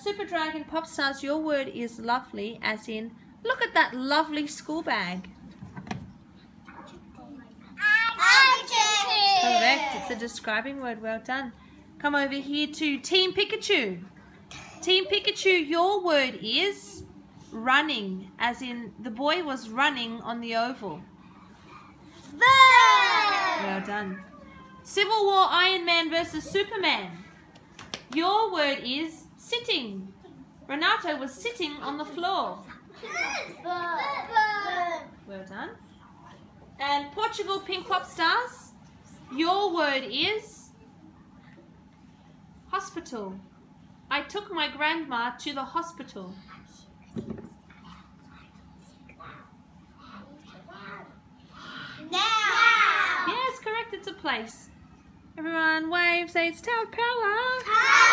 Super Dragon Pop Stars, your word is lovely, as in, look at that lovely school bag. Correct, it's a describing word, well done. Come over here to Team Pikachu. Team Pikachu, your word is running, as in the boy was running on the oval. Well done. Civil War Iron Man versus Superman. Your word is sitting. Renato was sitting on the floor. Well done. And Portugal Pink Pop Stars, your word is hospital. I took my grandma to the hospital. Now. Yes, correct, it's a place. Everyone wave, say it's Tower Power.